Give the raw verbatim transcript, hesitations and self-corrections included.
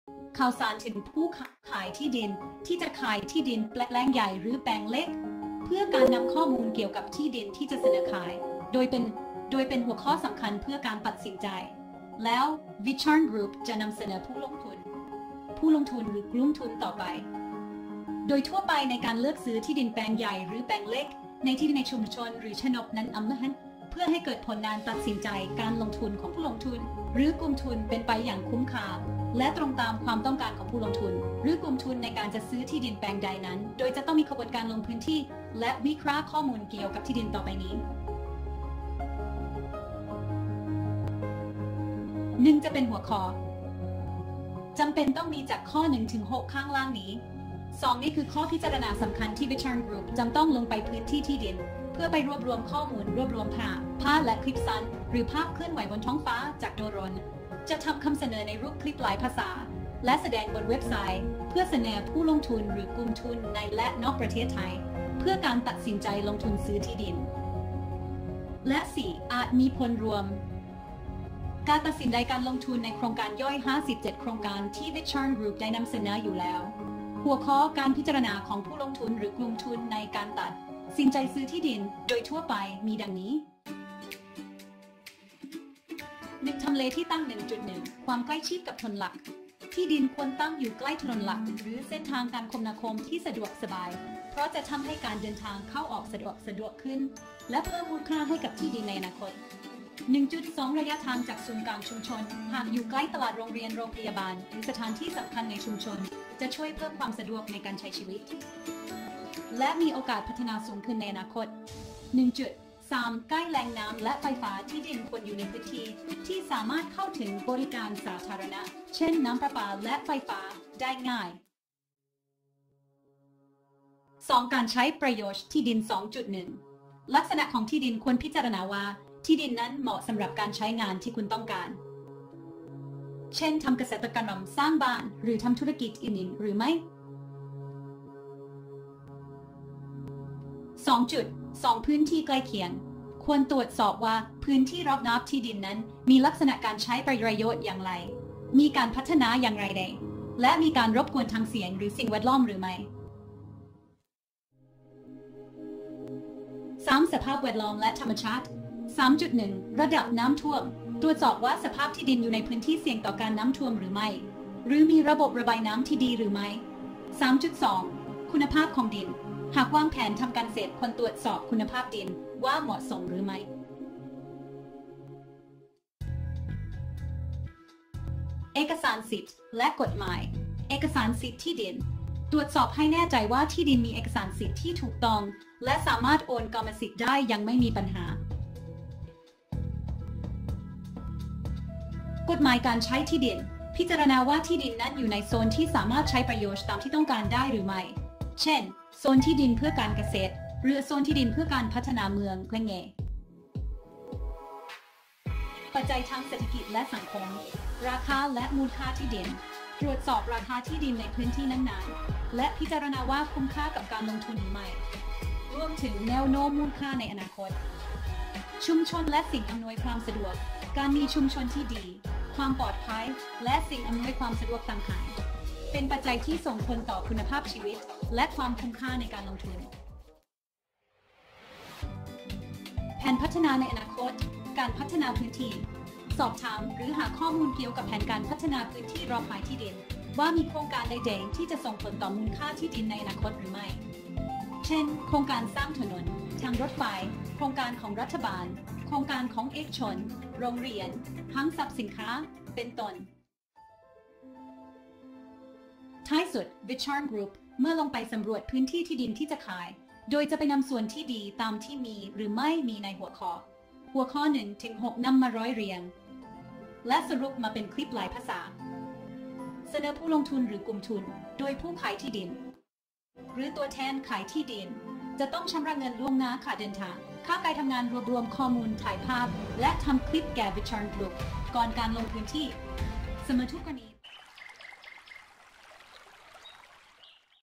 ข่าวสารถึงผู้ขายที่ดินที่จะขายที่ดินแปลงใหญ่หรือแปลงเล็กเพื่อการนำข้อมูลเกี่ยวกับที่ดินที่จะเสนอขายโดยเป็นโดยเป็นหัวข้อสำคัญเพื่อการตัดสินใจแล้ว Vicharn Group จะนำเสนอผู้ลงทุนผู้ลงทุนหรือกลุ่มทุนต่อไปโดยทั่วไปในการเลือกซื้อที่ดินแปลงใหญ่หรือแปลงเล็กในที่ดินในชุมชนหรือชนบนั้นอำนาจเพื่อให้เกิดผลการตัดสินใจการลงทุนของผู้ลงทุนหรือกลุ่มทุนเป็นไปอย่างคุ้มค่าและตรงตามความต้องการของผู้ลงทุนหรือกลุ่มทุนในการจะซื้อที่ดินแปลงใดนั้นโดยจะต้องมีกระบวนการลงพื้นที่และวิเคราะห์ข้อมูลเกี่ยวกับที่ดินต่อไปนี้หนึ่งจะเป็นหัวข้อจำเป็นต้องมีจากข้อหนึ่งถึงหกข้างล่างนี้สองนี่คือข้อพิจารณาสำคัญที่ Vicharn Group จำต้องลงไปพื้นที่ที่ดินเพื่อไปรวบรวมข้อมูลรวบรวมภาพภาพและคลิปสั้นหรือภาพเคลื่อนไหวบนท้องฟ้าจากโดรนจะทำคำเสนอในรูปคลิปหลายภาษาและแสดงบนเว็บไซต์เพื่อเสนอผู้ลงทุนหรือกลุ่มทุนในและนอกประเทศไทยเพื่อการตัดสินใจลงทุนซื้อที่ดินและสี่อาจมีผลรวมการตัดสินใจการลงทุนในโครงการย่อยห้าสิบเจ็ดโครงการที่ Vicharn Group ได้นำเสนออยู่แล้วหัวข้อการพิจารณาของผู้ลงทุนหรือกลุ่มทุนในการตัดสินใจซื้อที่ดินโดยทั่วไปมีดังนี้ หนึ่ง ทำเลที่ตั้ง หนึ่งจุดหนึ่ง ความใกล้ชิดกับถนนหลักที่ดินควรตั้งอยู่ใกล้ถนนหลักหรือเส้นทางการคมนาคมที่สะดวกสบายเพราะจะทำให้การเดินทางเข้าออกสะดวกสะดวกขึ้นและเพิ่มมูลค่าให้กับที่ดินในอนาคต หนึ่งจุดสอง ระยะทางจากศูนย์กลางชุมชนหากอยู่ใกล้ตลาดโรงเรียนโรงพยาบาลหรือสถานที่สำคัญในชุมชนจะช่วยเพิ่มความสะดวกในการใช้ชีวิตและมีโอกาสพัฒนาสูงขึ้นในอนาคต หนึ่งจุดสาม ใกล้แหล่งน้ำและไฟฟ้าที่ดินควรอยู่ในพื้นที่ที่สามารถเข้าถึงบริการสาธารณะเช่นน้ำประปาและไฟฟ้าได้ง่ายสอง การใช้ประโยชน์ที่ดิน สองจุดหนึ่ง ลักษณะของที่ดินควรพิจารณาว่าที่ดินนั้นเหมาะสำหรับการใช้งานที่คุณต้องการเช่นทำเกษตรกรรมสร้างบ้านหรือทำธุรกิจอื่นๆหรือไม่ สองจุดสอง พื้นที่ใกล้เคียงควรตรวจสอบว่าพื้นที่รอบๆที่ดินนั้นมีลักษณะการใช้ประโยชน์อย่างไรมีการพัฒนาอย่างไรใดและมีการรบกวนทางเสียงหรือสิ่งแวดล้อมหรือไม่ สาม สภาพแวดล้อมและธรรมชาติ สามจุดหนึ่ง ระดับน้ำท่วมตรวจสอบว่าสภาพที่ดินอยู่ในพื้นที่เสี่ยงต่อการน้ำท่วมหรือไม่หรือมีระบบระบายน้ำที่ดีหรือไม่ สามจุดสอง คุณภาพของดินหากวางแผนทำการเกษตรควรตรวจสอบคุณภาพดินว่าเหมาะสมหรือไม่เอกสารสิทธิ์และกฎหมายเอกสารสิทธิ์ที่ดินตรวจสอบให้แน่ใจว่าที่ดินมีเอกสารสิทธิ์ที่ถูกต้องและสามารถโอนกรรมสิทธิ์ได้ยังไม่มีปัญหากฎหมายการใช้ที่ดินพิจารณาว่าที่ดินนั้นอยู่ในโซนที่สามารถใช้ประโยชน์ตามที่ต้องการได้หรือไม่เช่นโซนที่ดินเพื่อการเกษตรหรือโซนที่ดินเพื่อการพัฒนาเมืองเคร่งเงปัจจัยทางเศรษฐกิจและสังคมราคาและมูลค่าที่ดินตรวจสอบราคาที่ดินในพื้นที่นั้นๆและพิจารณาว่าคุ้มค่ากับการลงทุนหรือไม่รวมถึงแนวโน้มมูลค่าในอนาคตชุมชนและสิ่งอำนวยความสะดวกการมีชุมชนที่ดีความปลอดภัยและสิ่งอำนวยความสะดวกต่างๆเป็นปัจจัยที่ส่งผลต่อคุณภาพชีวิตและความคุ้มค่าในการลงทุนแผนพัฒนาในอนาคตการพัฒนาพื้นที่สอบถามหรือหาข้อมูลเกี่ยวกับแผนการพัฒนาพื้นที่รอบขายที่ดินว่ามีโครงการใดๆที่จะส่งผลต่อมูลค่าที่ดินในอนาคตหรือไม่เช่นโครงการสร้างถนนทางรถไฟโครงการของรัฐบาลโครงการของเอกชนโรงเรียนห้างสรรพสินค้าเป็นต้นท้ายสุด Vicharn Group เมื่อลงไปสำรวจพื้นที่ที่ดินที่จะขายโดยจะไปนำส่วนที่ดีตามที่มีหรือไม่มีในหัวข้อหัวข้อ หนึ่งถึงหก นำมาร้อยเรียงและสรุปมาเป็นคลิปหลายภาษาเสนอผู้ลงทุนหรือกลุ่มทุนโดยผู้ขายที่ดินหรือตัวแทนขายที่ดินจะต้องชำระเงินล่วงหน้าค่าเดินทางค่าการทำงานรวบรวมข้อมูลถ่ายภาพและทำคลิปแก่ Vicharn Group ก่อนการลงพื้นที่เสมอทุกกรณี